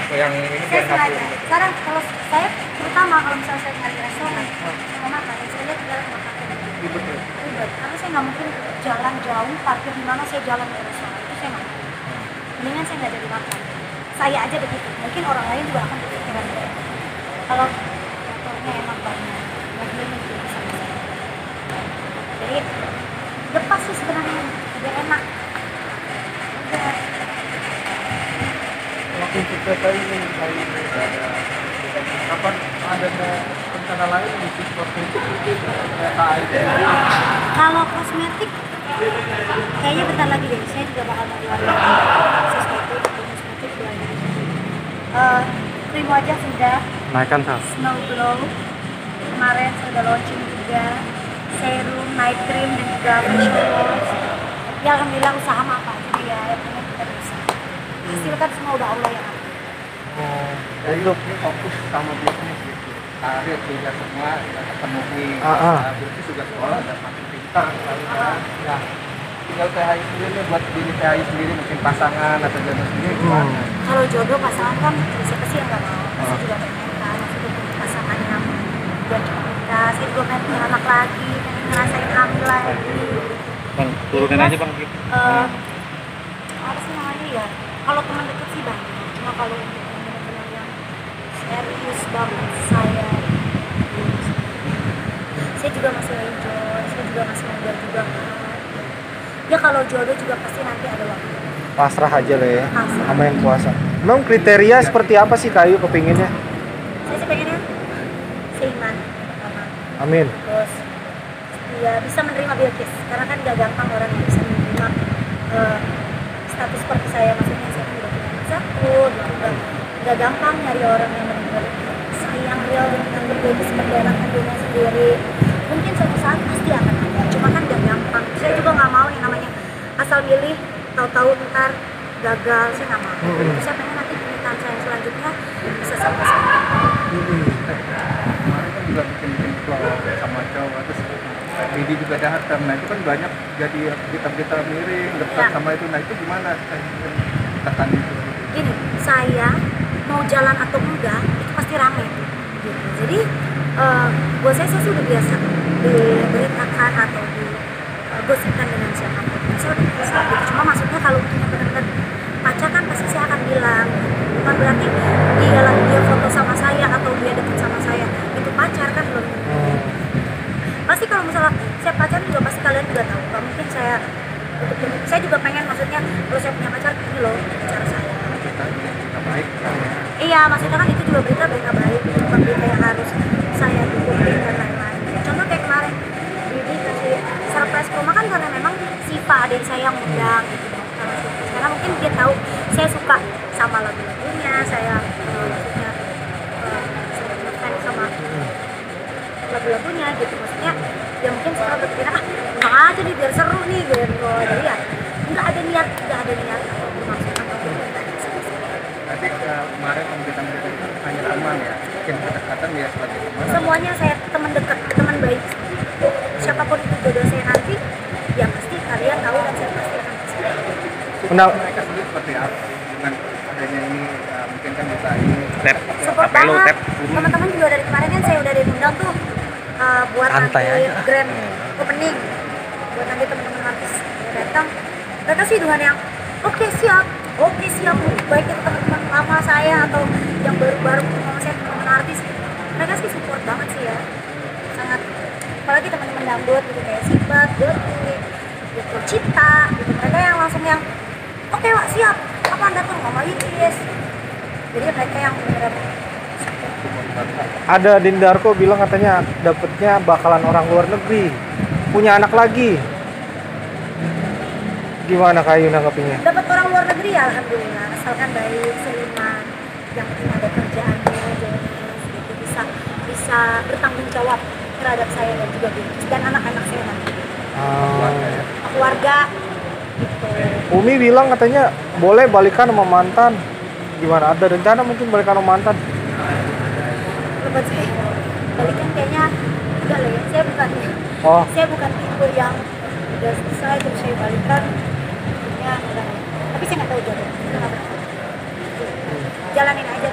yang ini Saya biar sengaja. ngaku. Sekarang kalau saya terutama kalau misalnya saya nyari restoran, saya mau makan, saya lihat jalan makan. Ribet ya. Ribet, karena saya nggak mungkin jalan jauh, parkir di mana saya jalan ke restoran itu saya nggak mau. Mendingan saya nggak jadi makan. Saya aja begitu, mungkin orang lain juga akan berpikiran begitu. Kalau motornya emang banyak, mobilnya juga bisa. Jadi lepas sih sebenarnya, udah enak. Udah. Makin kita tadi nih kapan ada rencana lain bisnis kosmetik itu ternyata aja. Kalau kosmetik, kayaknya bentar lagi deh. Saya juga bakal mau jual sesuatu di kosmetik banyak. Krim wajah sudah, Naikkan sal. Snow Glow kemarin saya udah launching juga, serum, night cream dan juga facial wash. Ya alhamdulillah usaha mah apa aja ya, yang penting kita berusaha. Hasil kan semua udah Allah yang atur. Oh, jadi lu ini fokus sama bisnis gitu. Karir juga semua udah terpenuhi. Berarti juga sekolah udah makin pintar sekali kan. Nah, tinggal THI sendiri nih, buat diri THI sendiri mungkin pasangan atau jodoh sendiri gimana? Kalau jodoh pasangan kan siapa sih yang nggak mau? Saya juga pengen kan, maksudnya punya pasangan yang buat nikah. Saya juga pengen punya anak lagi, pengen ngerasain hamil lagi. Bang, turunin aja bang. Apa sih namanya ya? Kalau teman dekat sih banyak, cuma kalau untuk benar-benar yang serius banget saya juga masih enjoy, saya juga masih muda juga kan. Ya kalau jodoh juga pasti nanti ada waktu. Pasrah aja lah ya, Pasrah. sama yang kuasa. Emang kriteria seperti apa sih Kayu kepinginnya? Saya sih pengennya seiman pertama. Amin. Terus ya bisa menerima biologis, karena kan gak gampang orang yang bisa menerima status seperti saya, maksudnya saya udah punya anak satu, gak gampang nyari orang yang benar-benar sayang real dengan berbeda seperti anak kandungnya sendiri. Mungkin suatu saat pasti akan ada, cuma kan gak gampang. Saya juga nggak mau yang namanya asal milih tahu-tahu ntar gagal, saya nggak mau. Saya pengen nanti pernikahan saya selanjutnya bisa sama saya. Kemarin kan juga bikin vlog sama cowok, terus Didi juga datang. Nah itu kan banyak jadi berita-berita miring dekat Ya. sama itu. Nah itu gimana tekan itu? Gini, saya mau jalan atau enggak itu pasti rame gitu. Jadi buat saya sih udah biasa diberitakan atau digosipkan dengan siapapun. Saya udah biasa gitu. Cuma maksudnya kalau punya benar-benar pacar kan pasti saya akan bilang, bukan berarti dia foto sama saya atau dia deket sama saya itu pacar kan belum. Pasti kalau misalnya saya pacaran juga pasti kalian juga tahu. Gak mungkin saya juga pengen, maksudnya kalau saya punya pacar ini loh pacar saya. Kita baik kan ya. Iya, maksudnya kan itu juga berita baik, bukan berita yang harus saya tutupi dan lain-lain. Contoh kayak kemarin, Didi kasih surprise rumah kan karena memang Siva adik saya yang undang gitu. Karena mungkin dia tahu saya suka sama lagu-lagunya, saya maksudnya saya ngefans sama lagu-lagunya gitu. Maksudnya ya mungkin saya berpikir undang aja nih biar seru nih gitu. Jadi ya nggak ada niat atau bermaksud apapun. Nanti kemarin pemberitaan-pemberitaan itu hanya teman ya, mungkin kedekatan ya sebagai teman. Semuanya saya teman dekat, teman baik. Siapapun itu jodoh saya nanti, ya pasti kalian tahu dan saya pasti akan kasih. Mereka sendiri seperti apa dengan adanya ini? Mungkin kan bisa ini Support Apelo, banget. tap. Teman-teman juga dari kemarin kan saya udah diundang tuh buat Santai nanti aja. grand opening, buat nanti teman-teman artis datang. Mereka sih dengan yang oke siap, baik itu teman-teman lama saya atau yang baru-baru sama saya teman-teman artis, mereka sih support banget sih ya, sangat. Apalagi teman-teman dangdut gitu kayak Sibat, Doti, gitu, Cita, gitu. Mereka yang langsung yang oke Wak siap, kapan datang Mama Iis. Jadi mereka yang benar-benar Ada Dindarko bilang katanya dapetnya bakalan orang luar negeri, punya anak lagi. Gimana Kayu nanggepinnya? dapat orang luar negeri ya alhamdulillah, asalkan baik, seiman, yang penting ada kerjaannya, jelas gitu, bisa bertanggung jawab terhadap saya dan juga bisnis dan anak-anak saya nanti, keluarga gitu. Umi bilang katanya boleh balikan sama mantan. Gimana? Ada rencana mungkin balikan sama mantan? Buat saya balikan kayaknya enggak lah ya, saya bukan tipe yang udah selesai terus saya balikan ya enggak. Tapi saya nggak tahu jodoh, jalanin aja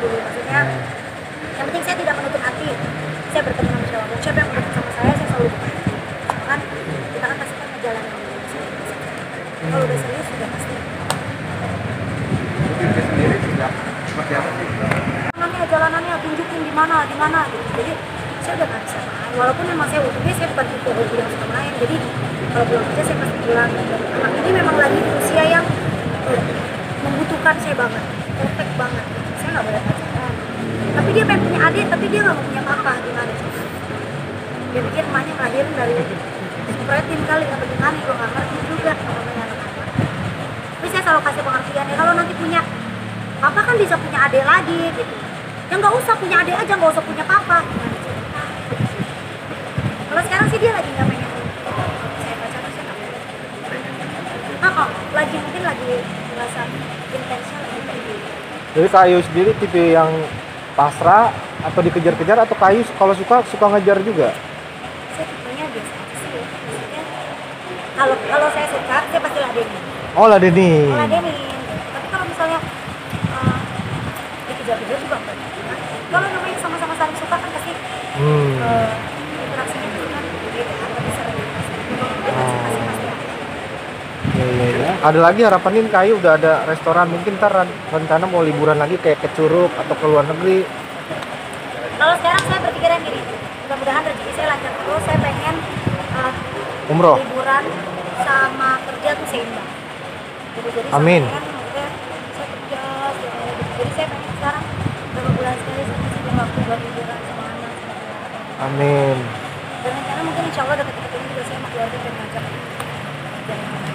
jalanannya tunjukin di mana gitu. Jadi saya udah nggak bisa main, walaupun memang saya untungnya saya bukan tipe hobi yang suka main, jadi kalau pulang kerja saya pasti pulang. Anak ini memang lagi di usia yang membutuhkan saya banget, perfect banget. Saya nggak boleh pacaran, tapi dia pengen punya adik, tapi dia nggak mau punya papa. Gimana coba? Dia pikir emaknya ngelahirin dari supretin kali atau gimana, gue nggak ngerti juga namanya anak-anak. Tapi saya selalu kasih pengertian ya, kalau nanti punya papa kan bisa punya adik lagi gitu. Ya nggak usah punya adik aja, nggak usah punya papa. Gimana coba? Kalau sekarang sih dia lagi nggak pengen saya pacaran, saya nggak pengen. Nah, lagi mungkin lagi merasa intensnya lagi tinggi. Jadi Kak Ayu sendiri tipe yang pasrah atau dikejar-kejar, atau Kak Ayu kalau suka ngejar juga? Saya tipenya biasa aja sih ya. Maksudnya kalau saya suka, saya pasti ladenin. Oh, ladenin. Ladenin. Tapi kalau misalnya dikejar-kejar juga enggak. Kalau namanya sama-sama saling suka kan pasti interaksinya itu kan beda, tapi sering pasti pasti ada. Ya. Ada lagi harapanin Kak Ayu, udah ada restoran, mungkin ntar rencana mau liburan lagi kayak ke Curug atau ke luar negeri. Kalau sekarang saya berpikiran gini, mudah-mudahan rezeki saya lancar terus. Saya pengen Umroh. liburan sama kerja tuh seimbang. Jadi Amin. Kan, maksudnya saya kerja, jadi saya pengen sekarang beberapa bulan sekali saya kasih waktu buat liburan sama anak, sama keluarga. Amin. Dan rencana mungkin insya Allah dekat-dekat ini juga saya sama keluarga pengen ngajak jalan-jalan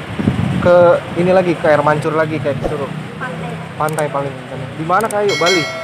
Ke ini lagi, ke air mancur lagi, kayak ke Curug. pantai. Pantai paling. Di mana Kak Ayu? Bali.